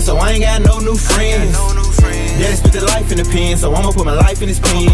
so I ain't got no new friends. Daddy spent the life in the pen, so I'ma put my life in his pen.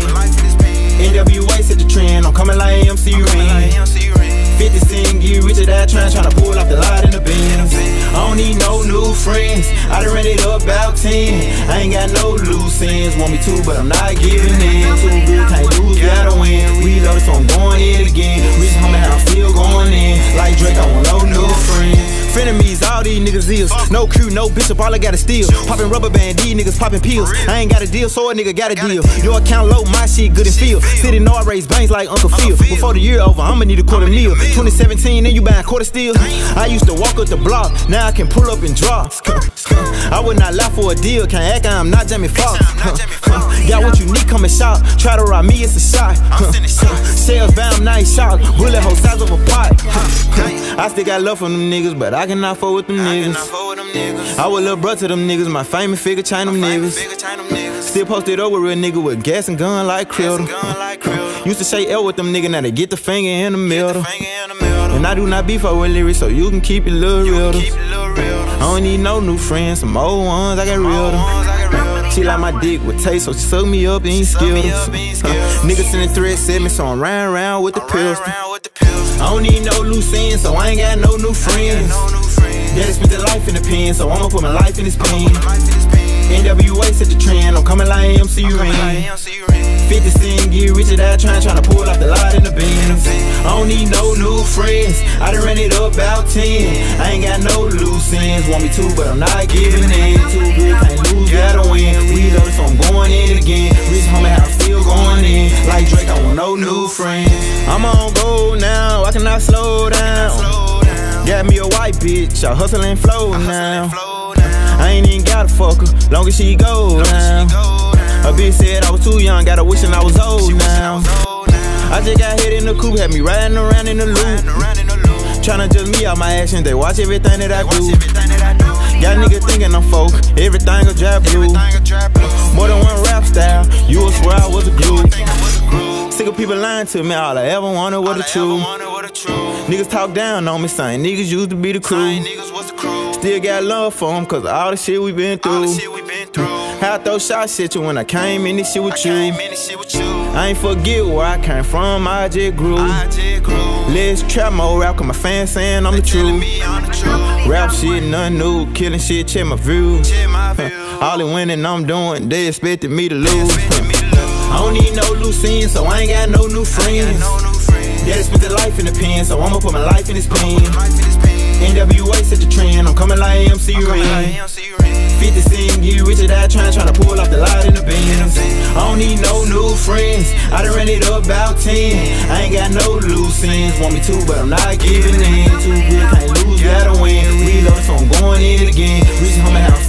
NWA set the trend, I'm coming like MC Ren. 50 Cent, get rich at that trend, tryna pull off the lot in the Benz. I don't need no new friends, I done ran it up about 10. I ain't got no loose ends, want me to, but I'm not giving in. Too good, can't lose, gotta win. We loaded, so I'm going in again. Rich homie, how I feel going in. Like Drake, I want no new friends. Frenemies, all these niggas is no crew, no bishop, all I gotta steal. Poppin' rubber band, these niggas poppin' pills. I ain't got a deal, so a nigga got a deal. Your account low, my shit good and feel. City know I raise banks like Uncle Phil. Before the year over, I'ma need a quarter meal. 2017, and you buying quarter steel. I used to walk up the block, now I can pull up and drop. I would not lie for a deal, can't act like I'm not Jamie Foxx. Got what you need, come and shop. Try to rob me, it's a shot. Sales bound, nice shot. Bullet hole size of a pot. I still got love for them niggas, but I cannot fuck with them niggas. I was little bro to them niggas, my famous figure chain them niggas. Still posted up with real nigga with gas and gun like Criddle. Used to shake L with them niggas, now they get the finger in the middle. And I do not beef up with lyrics, so you can keep it little real. I don't need no new friends, some old ones, I got real. She like my dick with taste, so she suck me up and eat Skittles. Niggas in the thread set me, so I'm riding around with the pistol. I don't need no loose ends, so I ain't got no new friends. Daddy spent the life in the pen, so I'ma put my life in his pen. NWA set the trend, I'm coming like MC Ren. 50 Cent, get rich at that trend, tryna pull off the lot in the Benz. I don't need no new friends, I done ran it up about 10. I ain't got no loose ends, want me to, but I'm not giving in. Too good, can't lose, gotta win. We loaded, so I'm going in again. Rich homie, how I feel going in. Like Drake, I want no new friends. I'm on go now, I cannot slow down. Got me a white bitch, I hustle and flow now. I ain't even gotta fuck her, long as she go now. A bitch said I was too young, got her wishing I was old now. I just got hit in the coupe, had me riding around in the loop. Tryna judge me out my actions, they watch everything that I do. Got niggas thinking I'm folk, everything a drop blue. More than one rap style, you will swear I was a glue. Sick of people lying to me, all I ever wanted was the truth. Niggas talk down on me, saying niggas used to be the crew. Still got love for them, cause of all the shit we been through. How I throw shots at you when I came in this shit with you. I ain't forget where I came from, I just grew. Let's trap more rap, cause my fans saying I'm the truth. Rap shit, nothing new, killing shit, check my views. All the winning I'm doing, they expected me to lose. I don't need no loose ends, so I ain't got no new friends. Daddy spent the life in the pen, so I'ma put my life in his pen. NWA set the trend, I'm coming like MC Ren. 50 Cent, get rich at that trend, tryna pull off the lot in the Benz. I don't need no new friends, I done ran it up about 10. I ain't got no loose ends, want me to, but I'm not giving in. Too good, can't lose, gotta win. We loaded, so I'm going in again. Rich homie, how